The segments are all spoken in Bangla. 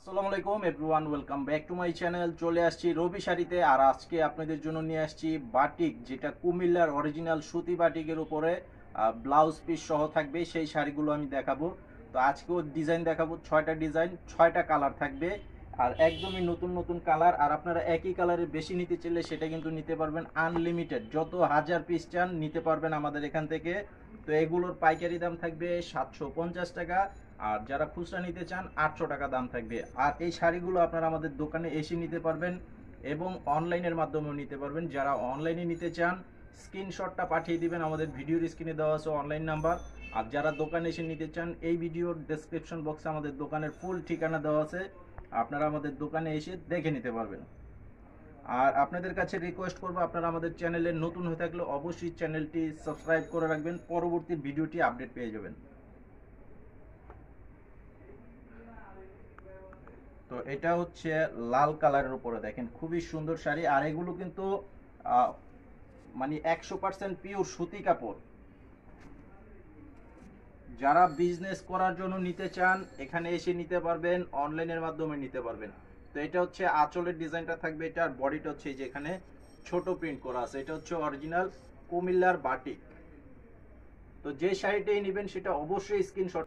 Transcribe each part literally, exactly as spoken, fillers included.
আসসালামু আলাইকুম everyone, welcome back to my channel. চলে আসছি রবি শাড়িতে। আর আজকে আপনাদের জন্য নিয়ে আসছি বাটিক, যেটা কুমিল্লার অরিজিনাল সুতি বাটিকের উপরে ব্লাউজ পিস সহ থাকবে। সেই শাড়িগুলো আমি দেখাবো। তো আজকেও ডিজাইন দেখাবো, ছয়টা ডিজাইন, ছয়টা কালার থাকবে, আর একদমই নতুন নতুন কালার। আর আপনারা একই কালারের বেশি নিতে চাইলে সেটা কিন্তু নিতে পারবেন আনলিমিটেড, যত হাজার পিস চান নিতে পারবেন আমাদের এখান থেকে। তো এগুলোর পাইকারি দাম থাকবে সাতশো পঞ্চাশ টাকা, আর যারা খুচরা নিতে চান আটশো টাকা দাম থাকবে। আর এই শাড়িগুলো আপনারা আমাদের দোকানে এসে নিতে পারবেন এবং অনলাইনের মাধ্যমেও নিতে পারবেন। যারা অনলাইনে নিতে চান স্ক্রিনশটটা পাঠিয়ে দিবেন, আমাদের ভিডিওর স্ক্রিনে দেওয়া আছে অনলাইন নাম্বার। আর যারা দোকানে এসে নিতে চান, এই ভিডিওর ডেসক্রিপশন বক্সে আমাদের দোকানের ফুল ঠিকানা দেওয়া আছে, আপনারা আমাদের দোকানে এসে দেখে নিতে পারবেন। আর আপনাদের কাছে রিকোয়েস্ট করব, আপনারা আমাদের চ্যানেলে নতুন হয়ে থাকলে অবশ্যই চ্যানেলটি সাবস্ক্রাইব করে রাখবেন, পরবর্তী ভিডিওটি আপডেট পেয়ে যাবেন। তো এটা হচ্ছে লাল কালারের উপরে, দেখেন খুবই সুন্দর শাড়ি। আর এগুলো কিন্তু মানে একশো পার্সেন্ট পিওর সুতি কাপড়। যারা বিজনেস করার জন্য নিতে চান এখানে এসে নিতে পারবেন, অনলাইনের মাধ্যমে নিতে পারবেন। তো এটা হচ্ছে আঁচলের ডিজাইনটা থাকবে, এটা আর বডিটা হচ্ছে যে এখানে ছোট প্রিন্ট করা আছে। এটা হচ্ছে অরিজিনাল কুমিল্লার বাটিক। তো যে শাড়িটাই নেবেন সেটা অবশ্যই স্ক্রিনশট,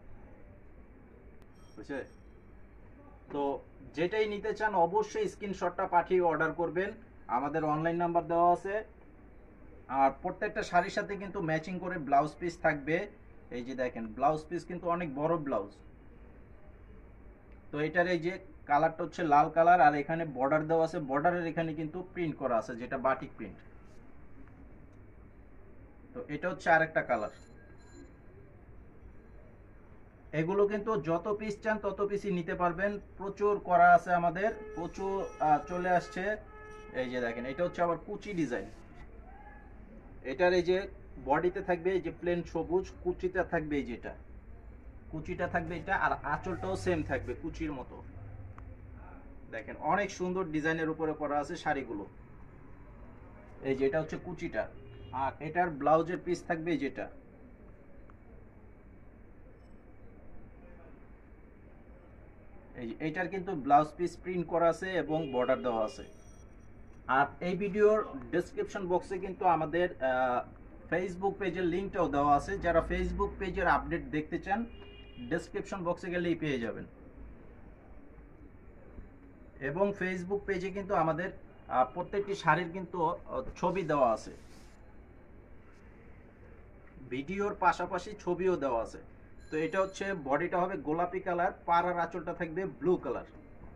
বুঝছে? তো যেটাই নিতে চান অবশ্যই স্ক্রিনশটটা পাঠিয়ে অর্ডার করবেন, আমাদের অনলাইন নাম্বার দেওয়া আছে। আর প্রত্যেকটা শাড়ির সাথে কিন্তু ম্যাচিং করে ব্লাউজ পিস থাকবে। এই যে দেখেন ব্লাউজ পিস কিন্তু অনেক বড় ব্লাউজ। তো এটার এই যে কালারটা হচ্ছে লাল কালার, আর এখানে বর্ডার দেওয়া আছে, বর্ডারের এখানে কিন্তু প্রিন্ট করা আছে যেটা বাটিক প্রিন্ট। তো এটা হচ্ছে আরেকটা কালার। এগুলো কিন্তু যত পিস চান তত পিসই নিতে পারবেন, প্রচুর করা আছে আমাদের, প্রচুর চলে আসছে। এই যে দেখেন এটা হচ্ছে আবার কুচি ডিজাইন। এটার এই যে বডিতে থাকবে এই যে প্লেন সবুজ, কুচিটা থাকবে এই যেটা কুচিটা থাকবে এটা, আর আঁচলটাও সেম থাকবে কুচির মতো। দেখেন অনেক সুন্দর ডিজাইনের উপরে করা আছে শাড়িগুলো। এই যে এটা হচ্ছে কুচিটা, আর এটার ব্লাউজের পিস থাকবে যেটা, এই যে এটার কিন্তু ব্লাউজ পিস প্রিন্ট করা আছে এবং বর্ডার দেওয়া আছে। আর এই ভিডিওর ডেসক্রিপশন বক্সে কিন্তু আমাদের ফেসবুক পেজের লিঙ্কটাও দেওয়া আছে। যারা ফেসবুক পেজের আপডেট দেখতে চান ডেসক্রিপশন বক্সে গেলেই পেয়ে যাবেন। এবং ফেসবুক পেজে কিন্তু আমাদের প্রত্যেকটি শাড়ির কিন্তু ছবি দেওয়া আছে, ভিডিওর পাশাপাশি ছবিও দেওয়া আছে। তো এটা হচ্ছে বডিটা হবে গোলাপি কালার, পাড়ার আঁচলটা থাকবে ব্লু কালার।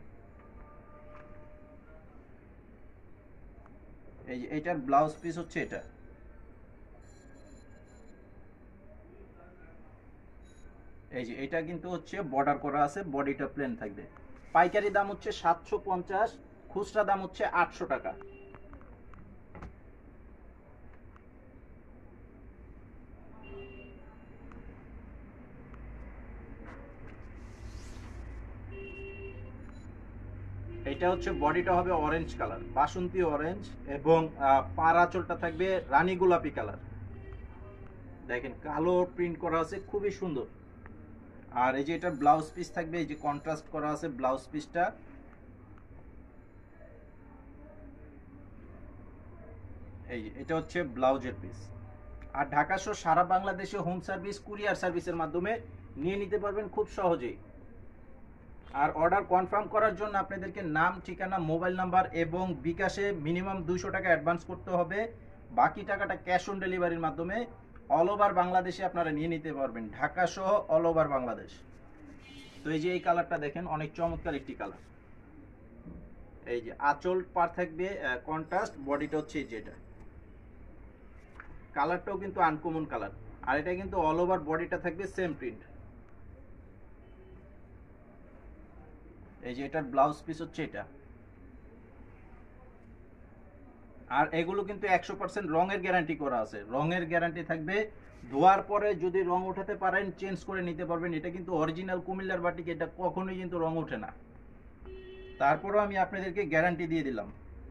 এই যে এটার ব্লাউজ পিস হচ্ছে এটা। এই যে এটা কিন্তু হচ্ছে বর্ডার করা আছে, বডিটা প্লেন থাকবে। পাইকারি দাম হচ্ছে সাতশো পঞ্চাশ, খুচরা দাম হচ্ছে আটশো টাকা। এটা হচ্ছে বডিটা হবে অরেঞ্জ কালার, বাসন্তী অরেঞ্জ, এবং পার আঁচলটা থাকবে রানী গোলাপি কালার। দেখেন কালো প্রিন্ট করা আছে, খুবই সুন্দর। আর এই যে এটা ব্লাউজ পিস থাকবে, এই যে কন্ট্রাস্ট করা আছে ব্লাউজ পিসটা। এই যে এটা হচ্ছে ব্লাউজের পিস। আর ঢাকা সহ সারা বাংলাদেশে হোম সার্ভিস, কুরিয়ার সার্ভিসের মাধ্যমে নিয়ে নিতে পারবেন খুব সহজেই। আর অর্ডার কনফার্ম করার জন্য আপনাদেরকে নাম, ঠিকানা, মোবাইল নাম্বার এবং বিকাশে মিনিমাম দুইশো টাকা অ্যাডভান্স করতে হবে। বাকি টাকাটা ক্যাশ অন ডেলিভারির মাধ্যমে অল ওভার বাংলাদেশে আপনারা নিয়ে নিতে পারবেন, ঢাকা সহ অল ওভার বাংলাদেশ। তো এই যে এই কালারটা দেখেন অনেক চমৎকার একটি কালার। এই যে আঁচল পার থাকবে কন্ট্রাস্ট, বডিটা হচ্ছে যেটা, কালারটাও কিন্তু আনকমন কালার। আর এটা কিন্তু অল ওভার বডিটা থাকবে সেম প্রিন্ট। এই যে এটার ব্লাউজ পিস হচ্ছে এটা। আর এগুলো কিন্তু একশো পার্সেন্ট রঙের গ্যারান্টি করা আছে, রঙের গ্যারান্টি থাকবে। ধোয়ার পরে যদি রং উঠাতে পারেন চেঞ্জ করে নিতে পারবেন। এটা কিন্তু অরিজিনাল কুমিল্লার বাটিক, এটা কখনোই কিন্তু রং ওঠে না। তারপরেও আমি আপনাদেরকে গ্যারান্টি দিয়ে দিলাম।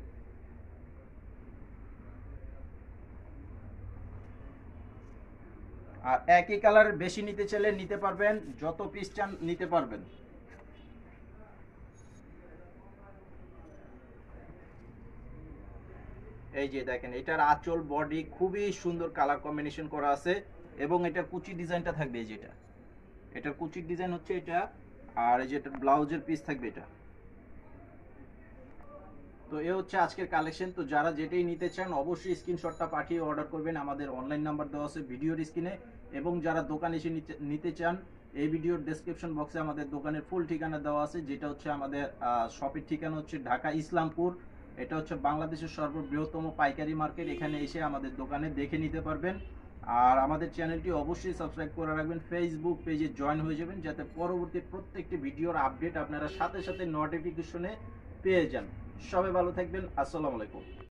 আর একই কালার বেশি নিতে চাইলে নিতে পারবেন, যত পিস চান নিতে পারবেন। এই যে দেখেন এটার আঁচল বডি খুবই সুন্দর কালার কম্বিনেশন করা আছে এবং এটার কুচি ডিজাইনটা থাকবে এই যেটা, এটার কুচির ডিজাইন হচ্ছে এটা, আর এই যে এটার ব্লাউজের পিস থাকবে এটা। তো এ হচ্ছে আজকের কালেকশন। তো যারা যেটাই নিতে চান অবশ্যই স্ক্রিনশটটা পাঠিয়ে অর্ডার করবেন, আমাদের অনলাইন নাম্বার দেওয়া আছে ভিডিওর স্ক্রিনে। এবং যারা দোকানে এসে নিতে চান এই ভিডিওর ডেসক্রিপশন বক্সে আমাদের দোকানের ফুল ঠিকানা দেওয়া আছে, যেটা হচ্ছে আমাদের শপের ঠিকানা হচ্ছে ঢাকা ইসলামপুর। এটা হচ্ছে বাংলাদেশের সর্ববৃহত্তম পাইকারি মার্কেট, এখানে এসে আমাদের দোকানে দেখে নিতে পারবেন। আর আমাদের চ্যানেলটি অবশ্যই সাবস্ক্রাইব করে রাখবেন, ফেসবুক পেজে জয়েন হয়ে যাবেন, যাতে পরবর্তী প্রত্যেকটি ভিডিওর আপডেট আপনারা সাথে সাথে নোটিফিকেশনে পেয়ে যান। সবাই ভালো থাকবেন, আসসালামু আলাইকুম।